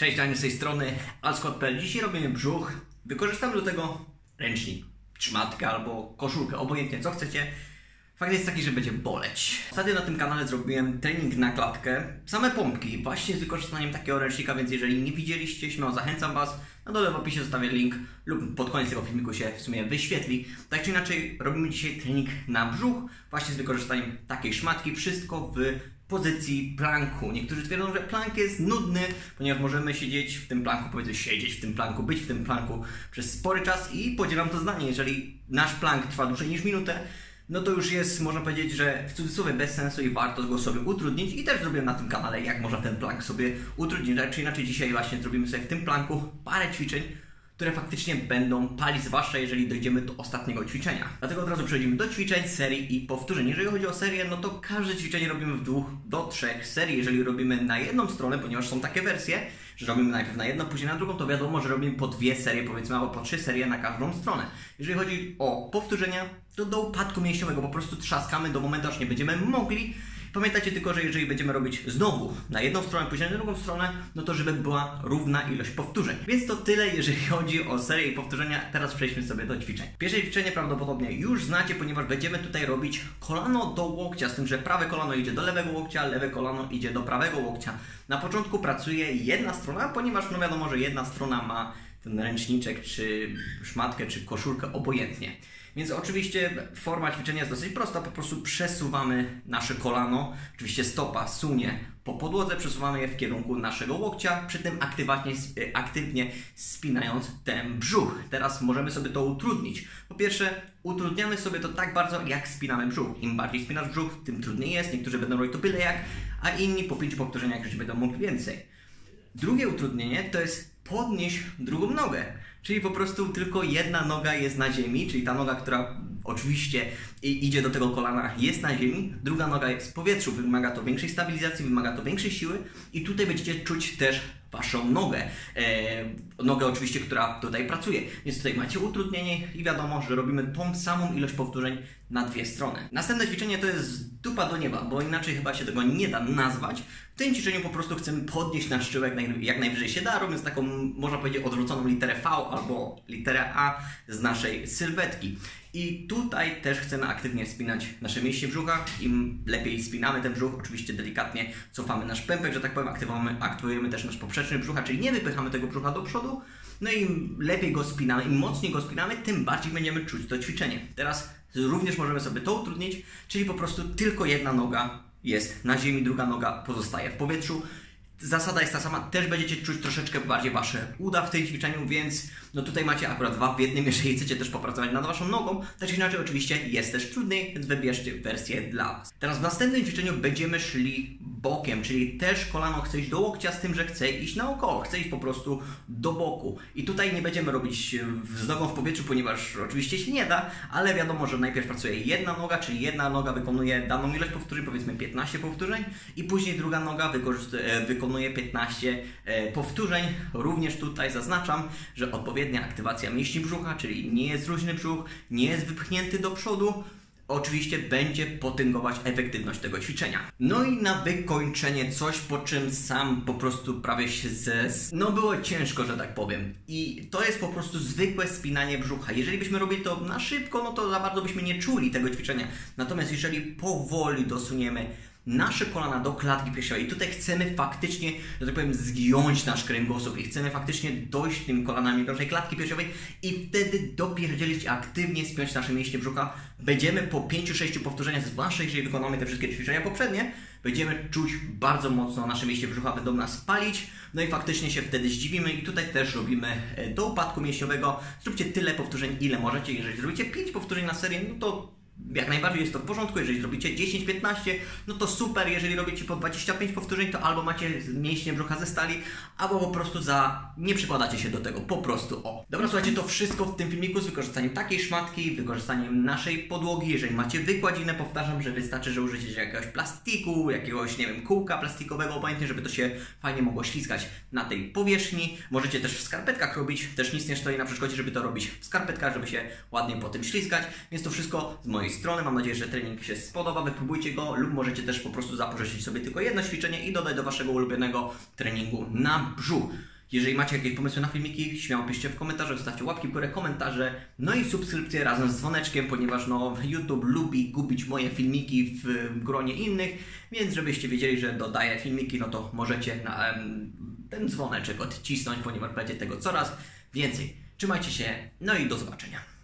Cześć, Daniel z tej strony Alskot.pl. Dzisiaj robimy brzuch. Wykorzystamy do tego ręcznik, szmatkę albo koszulkę, obojętnie co chcecie. Fakt jest taki, że będzie boleć. Ostatnio na tym kanale zrobiłem trening na klatkę. Same pompki, właśnie z wykorzystaniem takiego ręcznika, więc jeżeli nie widzieliście, śmiało zachęcam Was. Na dole w opisie zostawię link lub pod koniec tego filmiku się w sumie wyświetli. Tak czy inaczej robimy dzisiaj trening na brzuch, właśnie z wykorzystaniem takiej szmatki. Wszystko w pozycji planku. Niektórzy twierdzą, że plank jest nudny, ponieważ możemy siedzieć w tym planku, powiedzmy siedzieć w tym planku, być w tym planku przez spory czas i podzielam to zdanie. Jeżeli nasz plank trwa dłużej niż minutę, no to już jest, można powiedzieć, że w cudzysłowie bez sensu i warto go sobie utrudnić. I też zrobiłem na tym kanale, jak można ten plank sobie utrudnić. Tak czy inaczej dzisiaj właśnie zrobimy sobie w tym planku parę ćwiczeń, które faktycznie będą palić, zwłaszcza jeżeli dojdziemy do ostatniego ćwiczenia. Dlatego od razu przechodzimy do ćwiczeń, serii i powtórzeń. Jeżeli chodzi o serię, no to każde ćwiczenie robimy w 2 do 3 serii. Jeżeli robimy na jedną stronę, ponieważ są takie wersje, że robimy najpierw na jedną, później na drugą, to wiadomo, że robimy po 2 serie, powiedzmy, albo po 3 serie na każdą stronę. Jeżeli chodzi o powtórzenia, to do upadku mięśniowego po prostu trzaskamy do momentu, aż nie będziemy mogli. Pamiętajcie tylko, że jeżeli będziemy robić znowu na jedną stronę, później na drugą stronę, no to żeby była równa ilość powtórzeń. Więc to tyle, jeżeli chodzi o serię i powtórzenia. Teraz przejdźmy sobie do ćwiczeń. Pierwsze ćwiczenie prawdopodobnie już znacie, ponieważ będziemy tutaj robić kolano do łokcia, z tym, że prawe kolano idzie do lewego łokcia, lewe kolano idzie do prawego łokcia. Na początku pracuje jedna strona, ponieważ no wiadomo, że jedna strona ma ten ręczniczek, czy szmatkę, czy koszulkę, obojętnie. Więc oczywiście forma ćwiczenia jest dosyć prosta, po prostu przesuwamy nasze kolano, oczywiście stopa sunie po podłodze, przesuwamy je w kierunku naszego łokcia, przy tym aktywnie spinając ten brzuch. Teraz możemy sobie to utrudnić. Po pierwsze, utrudniamy sobie to tak bardzo, jak spinamy brzuch. Im bardziej spinasz brzuch, tym trudniej jest, niektórzy będą robić to byle jak, a inni po 5 powtórzeniach już będą mogli więcej. Drugie utrudnienie to jest podnieść drugą nogę. Czyli po prostu tylko jedna noga jest na ziemi, czyli ta noga, która oczywiście idzie do tego kolana, jest na ziemi, druga noga jest w powietrzu. Wymaga to większej stabilizacji, wymaga to większej siły i tutaj będziecie czuć też Waszą nogę. Nogę oczywiście, która tutaj pracuje. Więc tutaj macie utrudnienie i wiadomo, że robimy tą samą ilość powtórzeń na 2 strony. Następne ćwiczenie to jest dupa do nieba, bo inaczej chyba się tego nie da nazwać. W tym ćwiczeniu po prostu chcemy podnieść nasz tyłek jak najwyżej się da, robiąc taką, można powiedzieć, odwróconą literę V albo literę A z naszej sylwetki. I tutaj też chcemy aktywnie spinać nasze mięśnie brzucha. Im lepiej spinamy ten brzuch, oczywiście delikatnie cofamy nasz pępek, że tak powiem, aktywujemy też nasz poprzeczny brzucha, czyli nie wypychamy tego brzucha do przodu. No i im lepiej go spinamy, im mocniej go spinamy, tym bardziej będziemy czuć to ćwiczenie. Teraz również możemy sobie to utrudnić, czyli po prostu tylko jedna noga jest na ziemi, druga noga pozostaje w powietrzu. Zasada jest ta sama, też będziecie czuć troszeczkę bardziej Wasze uda w tym ćwiczeniu, więc no tutaj macie akurat 2 w jednym, jeżeli chcecie też popracować nad Waszą nogą, tak czy inaczej oczywiście jest też trudniej, więc wybierzcie wersję dla Was. Teraz w następnym ćwiczeniu będziemy szli bokiem, czyli też kolano chce iść do łokcia, z tym, że chce iść naokoło, chce iść po prostu do boku. I tutaj nie będziemy robić z nogą w powietrzu, ponieważ oczywiście się nie da, ale wiadomo, że najpierw pracuje jedna noga, czyli jedna noga wykonuje daną ilość powtórzeń, powiedzmy 15 powtórzeń i później druga noga wykonuje 15 powtórzeń. Również tutaj zaznaczam, że odpowiednia aktywacja mięśni brzucha, czyli nie jest luźny brzuch, nie jest wypchnięty do przodu, oczywiście będzie potęgować efektywność tego ćwiczenia. No i na wykończenie coś, po czym sam po prostu prawie się no było ciężko, że tak powiem. I to jest po prostu zwykłe spinanie brzucha. Jeżeli byśmy robili to na szybko, no to za bardzo byśmy nie czuli tego ćwiczenia. Natomiast jeżeli powoli dosuniemy nasze kolana do klatki piersiowej i tutaj chcemy faktycznie, że tak powiem, zgiąć nasz kręgosłup i chcemy faktycznie dojść tymi kolanami do naszej klatki piersiowej i wtedy dopierdzielić, aktywnie spiąć nasze mięśnie brzucha. Będziemy po 5-6 powtórzeniach, zwłaszcza jeżeli wykonamy te wszystkie ćwiczenia poprzednie, będziemy czuć bardzo mocno nasze mięśnie brzucha, będą nas palić, no i faktycznie się wtedy zdziwimy i tutaj też robimy do upadku mięśniowego. Zróbcie tyle powtórzeń, ile możecie. Jeżeli zrobicie 5 powtórzeń na serię, no to jak najbardziej jest to w porządku. Jeżeli zrobicie 10-15, no to super. Jeżeli robicie po 25 powtórzeń, to albo macie mięśnie brzucha ze stali, albo po prostu nie przykładacie się do tego. Po prostu o. Dobra, słuchajcie, to wszystko w tym filmiku z wykorzystaniem takiej szmatki, wykorzystaniem naszej podłogi. Jeżeli macie wykładzinę, powtarzam, że wystarczy, że użyjecie jakiegoś plastiku, jakiegoś, nie wiem, kółka plastikowego, obojętnie, żeby to się fajnie mogło ślizgać na tej powierzchni. Możecie też w skarpetkach robić, też nic nie stoi na przeszkodzie, żeby to robić w skarpetkach, żeby się ładnie po tym ślizgać. Więc to wszystko z mojej strony. Mam nadzieję, że trening się spodoba, wypróbujcie go lub możecie też po prostu zapożyczyć sobie tylko jedno ćwiczenie i dodać do Waszego ulubionego treningu na brzuch. Jeżeli macie jakieś pomysły na filmiki, śmiało piszcie w komentarzach, zostawcie łapki w górę, komentarze, no i subskrypcje razem z dzwoneczkiem, ponieważ no YouTube lubi gubić moje filmiki w gronie innych, więc żebyście wiedzieli, że dodaję filmiki, no to możecie na ten dzwoneczek odcisnąć, ponieważ będzie tego coraz więcej. Trzymajcie się, no i do zobaczenia.